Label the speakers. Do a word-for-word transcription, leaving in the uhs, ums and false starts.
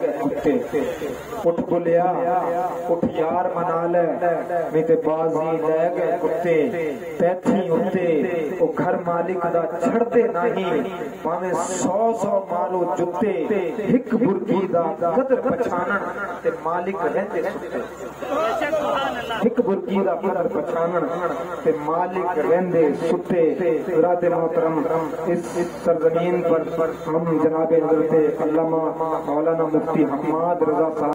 Speaker 1: गए कुत्ते। उठ बुलिया उठ यार मना ले मैं ते बाजी लै गए कुत्ते। पैथी उत्ते ओ घर मालिक दा छड़दे नहीं भावे सौ सौ मालो जुत्ते। हिक बुरकी दा कदर पछाणन ते मालिक रहंदे सुते। हिक बुरकी दा कदर पछाणन ते मालिक रहंदे सुते। रात मोहतरम इस सरजमीन पर हम जनाब हज़रत अल्लामा मौलाना मुफ्ती हम्माद रज़ा साहब